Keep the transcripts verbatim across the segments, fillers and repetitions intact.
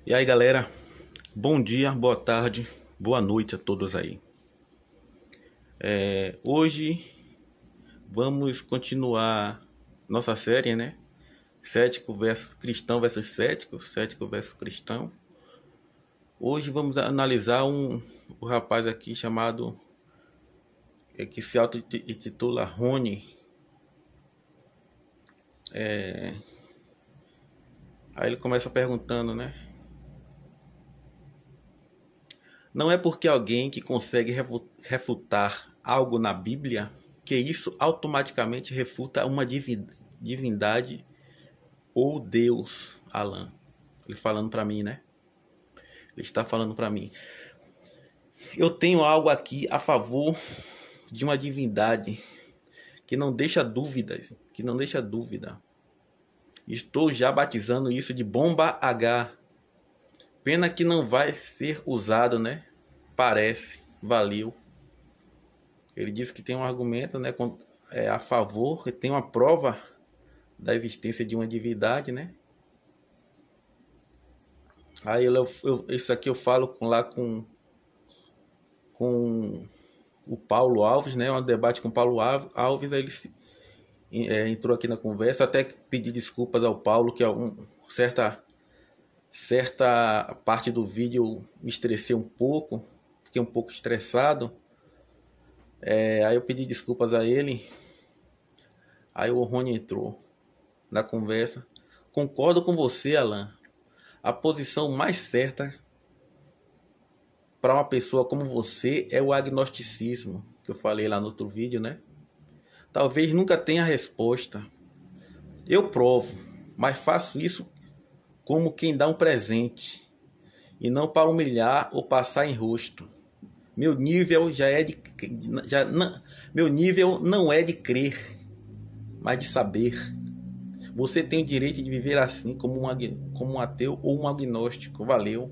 E aí, galera, bom dia, boa tarde, boa noite a todos aí. É, hoje vamos continuar nossa série, né? Cético versus cristão versus cético, cético versus cristão. Hoje vamos analisar um, um rapaz aqui chamado, é, que se auto-intitula Rony. É, aí ele começa perguntando, né? Não é porque alguém que consegue refutar algo na Bíblia que isso automaticamente refuta uma divindade ou Deus, Alan. Ele falando para mim, né? Ele está falando para mim. Eu tenho algo aqui a favor de uma divindade que não deixa dúvidas, que não deixa dúvida. Estou já batizando isso de bomba H. Pena que não vai ser usado, né? Parece. Valeu. Ele disse que tem um argumento, né, é, a favor, que tem uma prova da existência de uma divindade, né? Aí eu, eu, isso aqui eu falo com, lá com, com o Paulo Alves, né? Um debate com o Paulo Alves, aí ele se, é, entrou aqui na conversa, até pedi desculpas ao Paulo, que um, certa, certa parte do vídeo me estressei um pouco, fiquei um pouco estressado. É, aí eu pedi desculpas a ele. Aí o Rony entrou na conversa. Concordo com você, Alan. A posição mais certa para uma pessoa como você é o agnosticismo, que eu falei lá no outro vídeo, né? Talvez nunca tenha resposta. Eu provo, mas faço isso como quem dá um presente e não para humilhar ou passar em rosto. Meu nível já é de já não, meu nível não é de crer, mas de saber. Você tem o direito de viver assim como um, como um ateu ou um agnóstico. Valeu.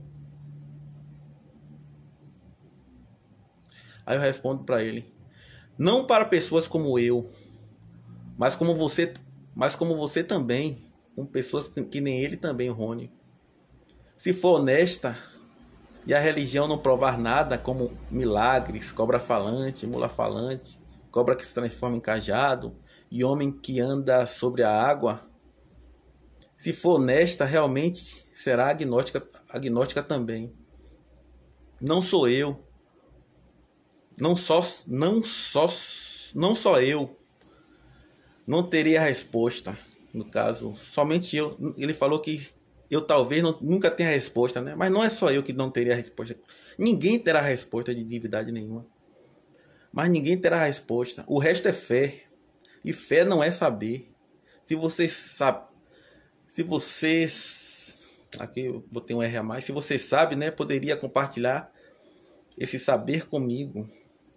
Aí eu respondo para ele: não para pessoas como eu, mas como você, mas como você também, com pessoas que nem ele também, Rony. Se for honesta e a religião não provar nada, como milagres, cobra falante, mula falante, cobra que se transforma em cajado e homem que anda sobre a água, se for honesta, realmente será agnóstica, agnóstica também. Não sou eu, não só, não só, não só eu, não teria a resposta. No caso, somente eu. Ele falou que eu talvez não, nunca tenha a resposta, né? Mas não é só eu que não teria a resposta. Ninguém terá a resposta de divindade nenhuma. Mas ninguém terá a resposta. O resto é fé. E fé não é saber. Se você sabe, se vocês, aqui eu botei um R a mais, se você sabe, né, poderia compartilhar esse saber comigo.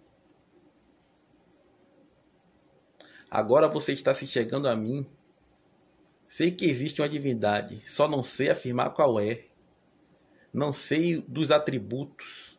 Agora você está se chegando a mim. Sei que existe uma divindade, só não sei afirmar qual é. Não sei dos atributos,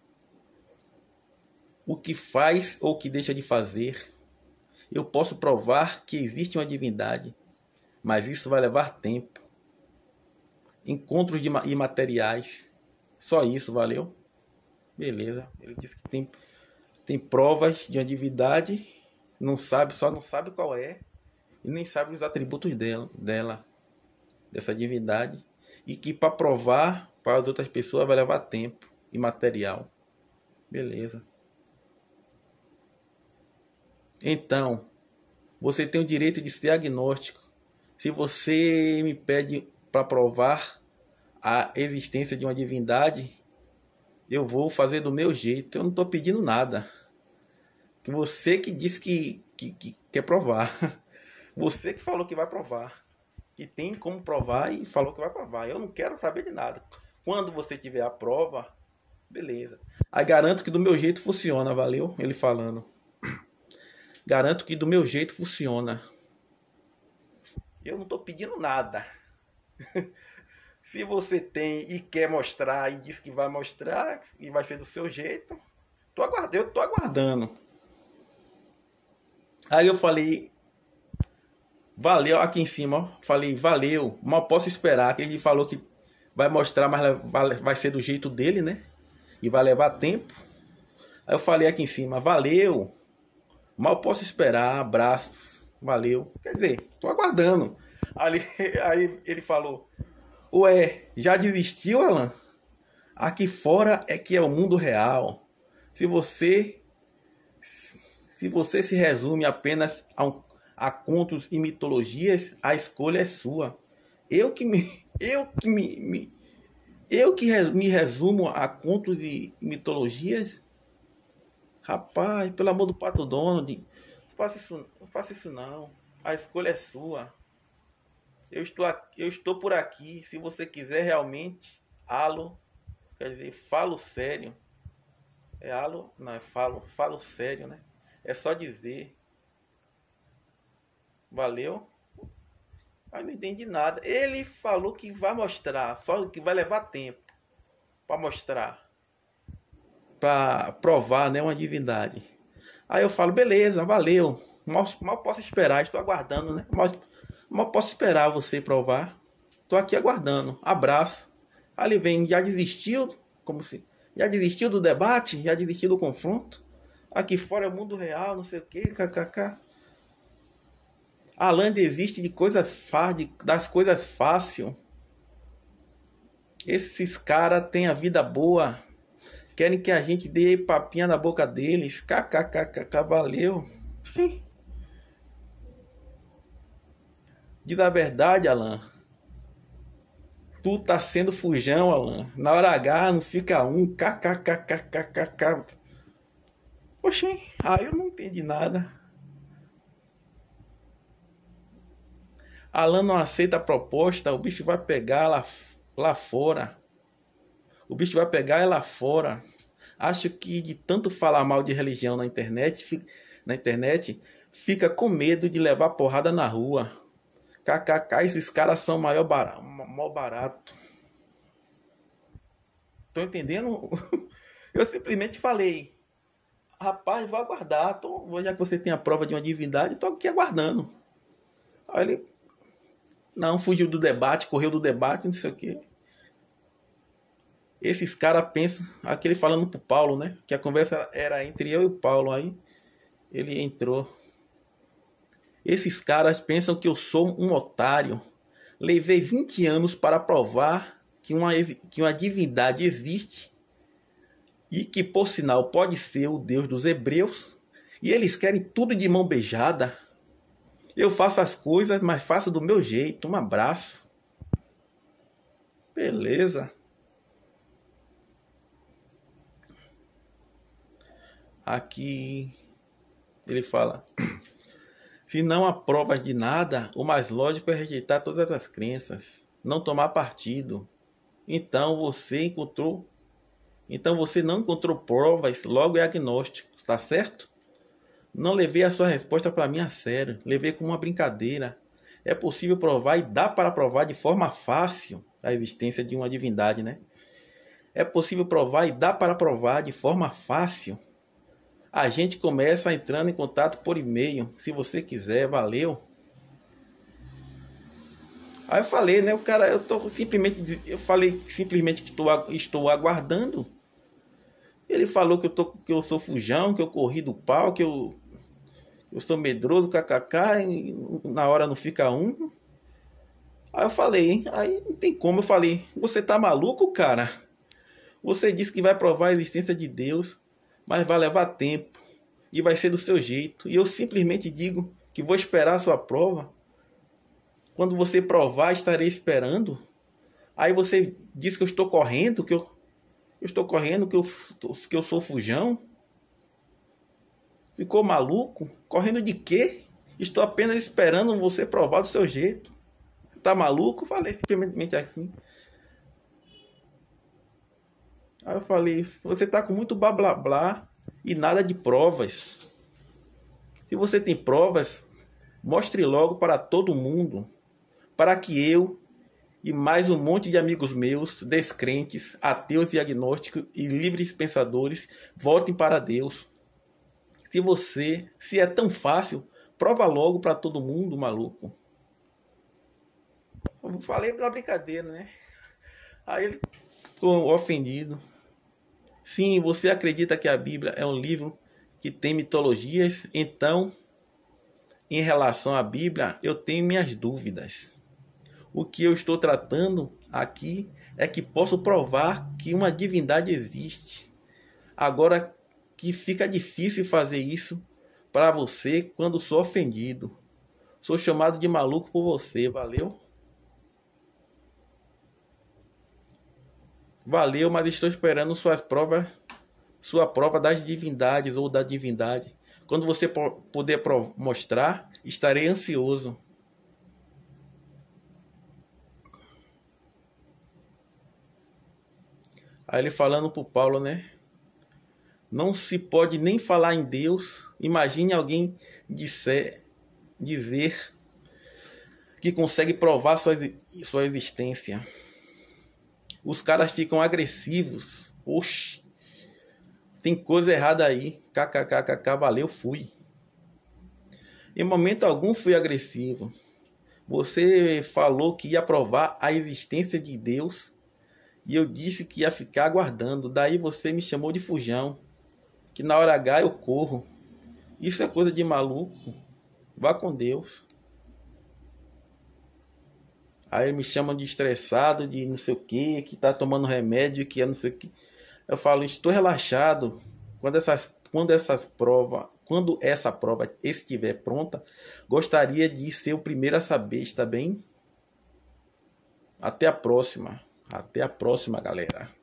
o que faz ou o que deixa de fazer. Eu posso provar que existe uma divindade, mas isso vai levar tempo. Encontros de imateriais. Só isso, valeu? Beleza. Ele disse que tem, tem provas de uma divindade, não sabe, só não sabe qual é. E nem sabe os atributos dela, dela, dessa divindade. E que para provar para as outras pessoas vai levar tempo e material. Beleza. Então, você tem o direito de ser agnóstico. Se você me pede para provar a existência de uma divindade, eu vou fazer do meu jeito. Eu não estou pedindo nada. Que você que disse que, que, que quer provar. Você que falou que vai provar. Que tem como provar e falou que vai provar. Eu não quero saber de nada. Quando você tiver a prova, beleza. Aí garanto que do meu jeito funciona, valeu? Ele falando. Garanto que do meu jeito funciona. Eu não estou pedindo nada. Se você tem e quer mostrar e diz que vai mostrar e vai ser do seu jeito, tô aguardando, eu estou aguardando. Aí eu falei, valeu, aqui em cima, ó, falei, valeu, mal posso esperar, que ele falou que vai mostrar, mas vai, vai ser do jeito dele, né? E vai levar tempo. Aí eu falei aqui em cima, valeu. Mal posso esperar, abraços, valeu. Quer dizer, tô aguardando. Ali, aí ele falou, ué, já desistiu, Alan? Aqui fora é que é o mundo real. Se você se você se resume apenas a, um, a contos e mitologias, a escolha é sua. Eu que me eu que me, me eu que me resumo a contos e mitologias? Rapaz, pelo amor do Pato Donald, não faça isso, não faça isso não. A escolha é sua. Eu estou aqui, eu estou por aqui. Se você quiser realmente, halo, quer dizer, falo sério. É halo, não é falo, falo sério, né? É só dizer. Valeu? Aí não entendi nada. Ele falou que vai mostrar, só que vai levar tempo para mostrar, para provar, né, uma divindade. Aí eu falo, beleza, valeu. Mal, mal posso esperar, estou aguardando, né? Mal, mal posso esperar você provar. Estou aqui aguardando. Abraço. Aí ele vem, já desistiu, como se já desistiu do debate, já desistiu do confronto. Aqui fora é o mundo real, não sei o que, kkk. Alan desiste de coisas fáceis, das coisas fáceis. Esses caras têm a vida boa. Querem que a gente dê papinha na boca deles. Kkkk, valeu. Diz a verdade, Alan. Tu tá sendo fujão, Alan. Na hora H não fica um. Kkkkkkkk. Oxê, aí eu não entendi nada. Alan não aceita a proposta, o bicho vai pegar lá, lá fora. O bicho vai pegar é lá fora. Acho que de tanto falar mal de religião na internet, na internet, fica com medo de levar porrada na rua. Kkk, esses caras são maior barato, mal barato. Tô entendendo? Eu simplesmente falei, rapaz, vou aguardar. Tô, já que você tem a prova de uma divindade, tô aqui aguardando. Aí ele, não, fugiu do debate, correu do debate, não sei o quê. Esses caras pensam, aquele falando pro Paulo, né? Que a conversa era entre eu e o Paulo. Aí ele entrou. Esses caras pensam que eu sou um otário. Levei vinte anos para provar que uma, que uma divindade existe e que, por sinal, pode ser o Deus dos hebreus. E eles querem tudo de mão beijada. Eu faço as coisas, mas faço do meu jeito. Um abraço. Beleza. Aqui ele fala, se não há provas de nada, o mais lógico é rejeitar todas as crenças, não tomar partido. Então você encontrou, então você não encontrou provas, logo é agnóstico, está certo? Não levei a sua resposta para mim a sério, levei como uma brincadeira. É possível provar e dá para provar de forma fácil a existência de uma divindade, né? É possível provar e dá para provar de forma fácil. A gente começa entrando em contato por e-mail. Se você quiser, valeu. Aí eu falei, né? O cara, eu tô simplesmente, eu falei simplesmente que tô, estou aguardando. Ele falou que eu, tô, que eu sou fujão, que eu corri do pau, que eu, eu sou medroso, kkk, e na hora não fica um. Aí eu falei, hein? Aí não tem como. Eu falei, você tá maluco, cara? Você disse que vai provar a existência de Deus, mas vai levar tempo e vai ser do seu jeito. E eu simplesmente digo que vou esperar a sua prova. Quando você provar, estarei esperando. Aí você diz que eu estou correndo, que eu, eu estou correndo, que eu, que eu sou fujão. Ficou maluco? Correndo de quê? Estou apenas esperando você provar do seu jeito. Você tá maluco? Falei simplesmente assim. Aí eu falei, você tá com muito blá blá blá e nada de provas. Se você tem provas, mostre logo para todo mundo, para que eu e mais um monte de amigos meus, descrentes, ateus e agnósticos e livres pensadores, voltem para Deus. Se você, se é tão fácil, prova logo para todo mundo, maluco. Eu falei pela brincadeira, né? Aí ele ficou ofendido. Sim, você acredita que a Bíblia é um livro que tem mitologias? Então, em relação à Bíblia, eu tenho minhas dúvidas. O que eu estou tratando aqui é que posso provar que uma divindade existe. Agora que fica difícil fazer isso para você quando sou ofendido. Sou chamado de maluco por você, valeu? Valeu, mas estou esperando suas provas, sua prova das divindades ou da divindade. Quando você puder mostrar, estarei ansioso. Aí ele falando para o Paulo, né? Não se pode nem falar em Deus. Imagine alguém disser, dizer que consegue provar sua, sua existência. Os caras ficam agressivos. Oxi, tem coisa errada aí. Kkkk, valeu, fui. Em momento algum fui agressivo. Você falou que ia provar a existência de Deus e eu disse que ia ficar aguardando. Daí você me chamou de fujão, que na hora H eu corro. Isso é coisa de maluco. Vá com Deus. Aí me chamam de estressado, de não sei o que, que tá tomando remédio, que é não sei o que. Eu falo, estou relaxado. Quando essas, quando essas provas, quando essa prova estiver pronta, gostaria de ser o primeiro a saber, está bem? Até a próxima. Até a próxima, galera.